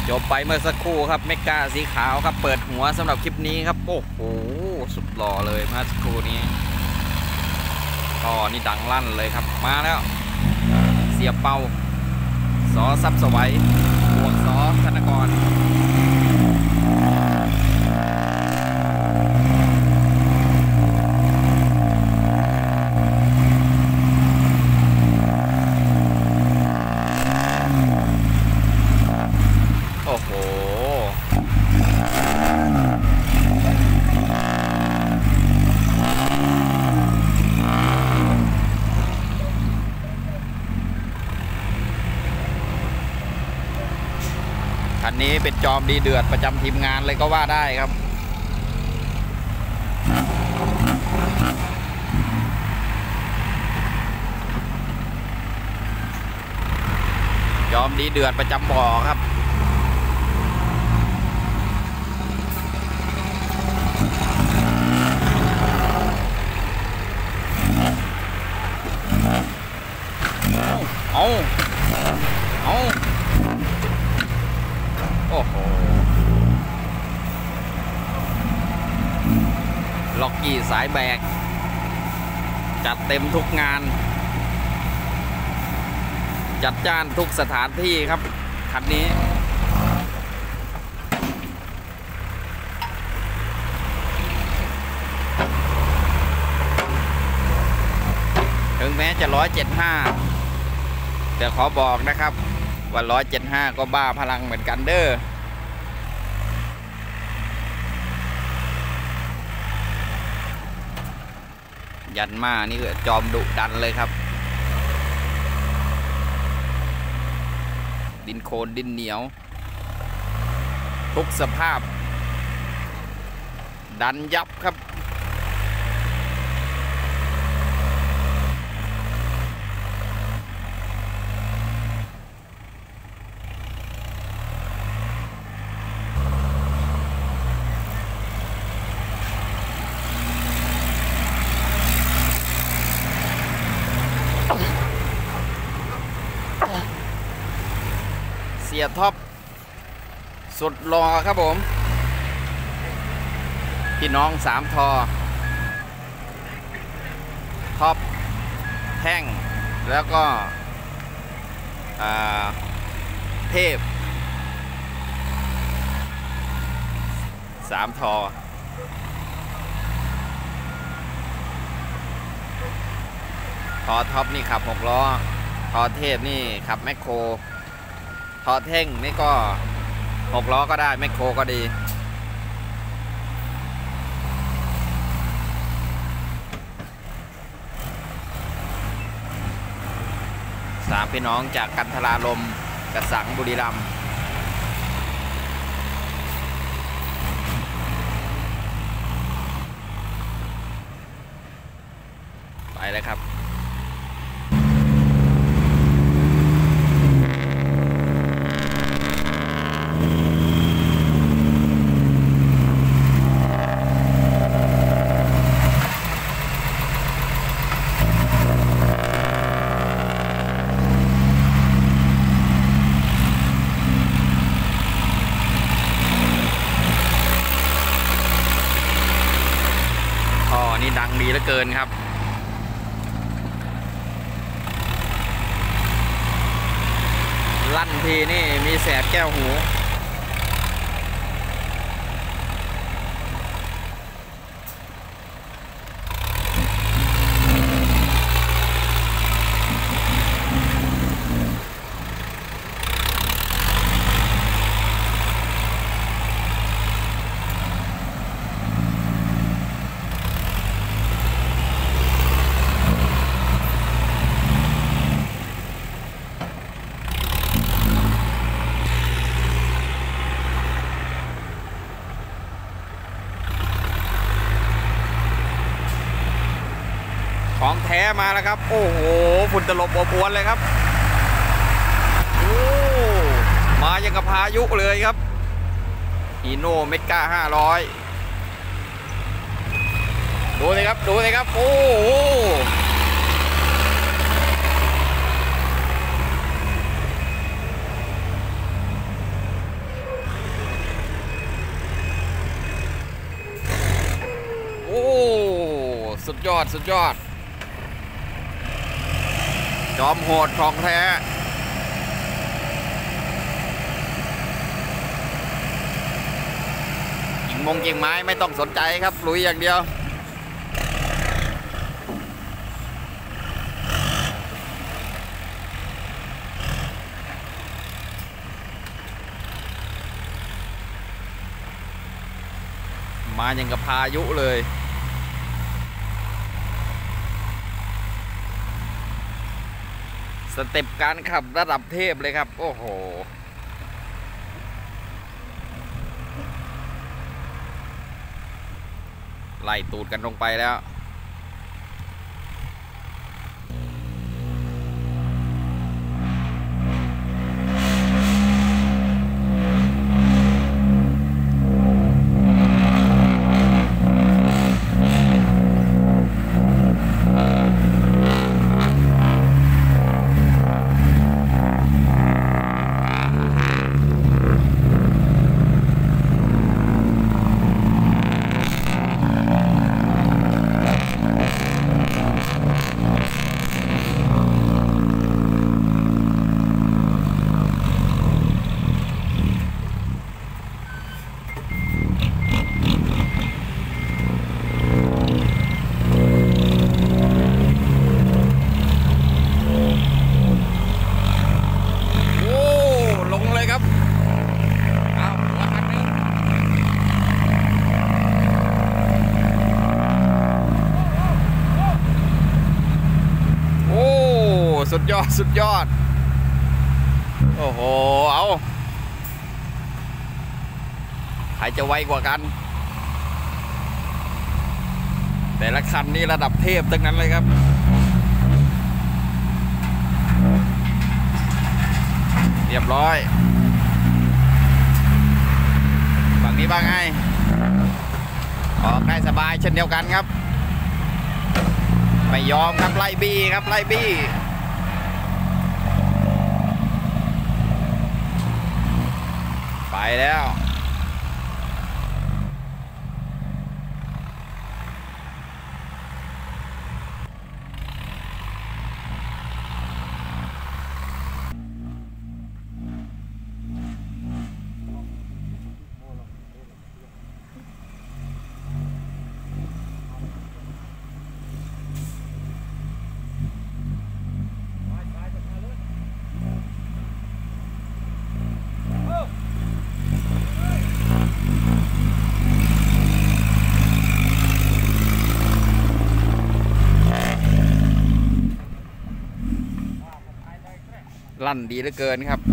จบไปเมื่อสักครู่ครับเมกาสีขาวครับเปิดหัวสำหรับคลิปนี้ครับโอ้โหสุดหล่อเลยเมื่อสักครู่นี้ก็นี่ดังลั่นเลยครับมาแล้วเสียเป้าสอซับสวัยบวกสอธนกรโอ้โหคันนี้เป็นจอมดีเดือดประจำทีมงานเลยก็ว่าได้ครับจอมดีเดือดประจำบ่อครับเอาโอ้โหล็อกกี้สายแบกจัดเต็มทุกงานจัดจ้านทุกสถานที่ครับคันนี้ถึงแม้จะ175แต่ขอบอกนะครับว่า175ก็บ้าพลังเหมือนกันเด้อยันมานี่จอมดุดันเลยครับดินโคลนดินเหนียวทุกสภาพดันยับครับเสียท็อปสุดรอครับผมพี่น้อง3 ทอท็อปแท่งแล้วก็เทพ3 ทอท็อปนี่ขับ6 ล้อทอเทพนี่ขับแมคโครทอเท่งนี่ก็6 ล้อก็ได้แมคโครก็ดี3 พี่น้องจากกันทราลมกระสังบุรีรัมย์ไปเลยครับนี่ดังดีเหลือเกินครับลั่นทีนี่มีแสบแก้วหูของแท้มาแล้วครับโอ้โหฝุ่นตลบอบอวนเลยครับโอ้มายังกับพายุเลยครับฮีโน่เมกา500ดูเลยครับโอ้โห โยอดสุดยอดจอมโหดของแท้กิ่งไม้ไม่ต้องสนใจครับลุยอย่างเดียวมาอย่างกับพายุเลยสเต็ปการขับระดับเทพเลยครับโอ้โหไล่ตูดกันลงไปแล้วสุดยอดสุดยอดโอ้โหเอาใครจะไวกว่ากันแต่ละคันนี้ระดับเทพทั้งนั้นเลยครับเรียบร้อยฝั่งนี้บ้างไงออกได้สบายเช่นเดียวกันครับไม่ยอมครับไล่บี้ครับไล่บี้ไปแล้วลั่นดีเหลือเกินครับ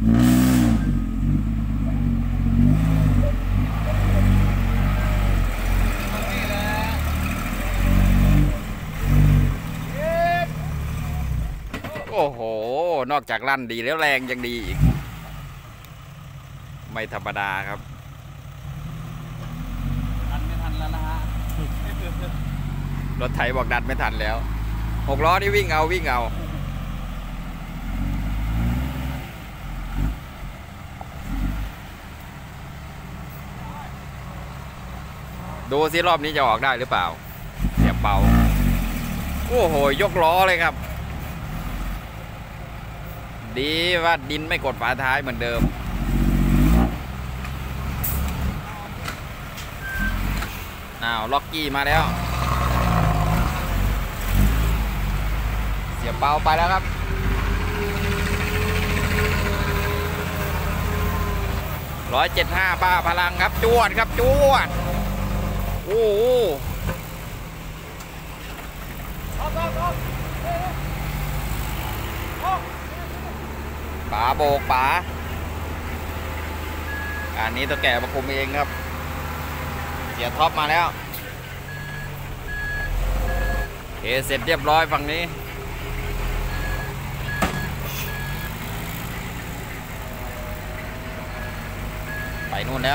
โอ้โหนอกจากลั่นดีแล้วแรงยังดีอีกไม่ธรรมดาครับดันไม่ทันแล้วนะฮะรถไถบอกดันไม่ทันแล้ว6 ล้อนี่วิ่งเอาดูสิรอบนี้จะออกได้หรือเปล่าเสียบเบาโอ้โหยกล้อเลยครับดีว่าดินไม่กดฝาท้ายเหมือนเดิมล็อกกี้มาแล้วเสียบเบาไปแล้วครับ175ป้าพลังครับจวดครับจวดโอ้โหป๋าโบกป๋าอันนี้ตัวแก่มาคุมเองครับเสียท็อปมาแล้วเสร็จเรียบร้อยฝั่งนี้ไปนู่นแล้ว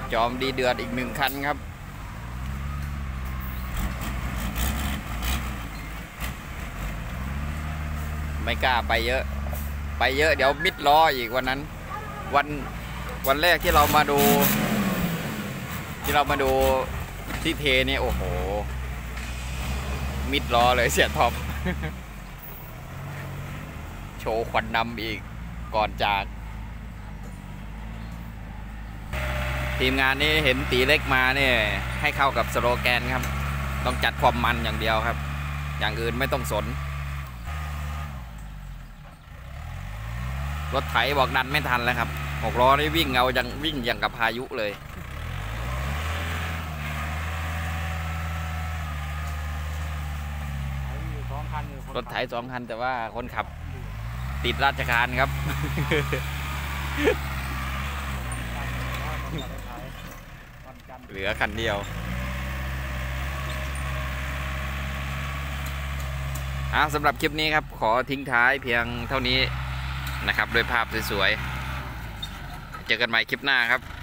จอมดีเดือดอีก1 คันครับไม่กล้าไปเยอะเดี๋ยวมิดล้ออีกวันนั้นวันแรกที่เรามาดูที่เทเนี่ยโอ้โหมิดล้อเลยเสียท็อป โชว์ควันดำอีกก่อนจากทีมงานนี้เห็นตีเล็กมาเนี่ยให้เข้ากับสโลแกนครับต้องจัดความมันอย่างเดียวครับอย่างอื่นไม่ต้องสนรถไถบอกดันไม่ทันแล้วครับ6 ล้อนี่วิ่งอย่างกับพายุเลยรถไถ2 คันแต่ว่าคนขับติดราชการครับ เหลือคันเดียวสำหรับคลิปนี้ครับขอทิ้งท้ายเพียงเท่านี้นะครับโดยภาพสวยๆเจอกันใหม่คลิปหน้าครับ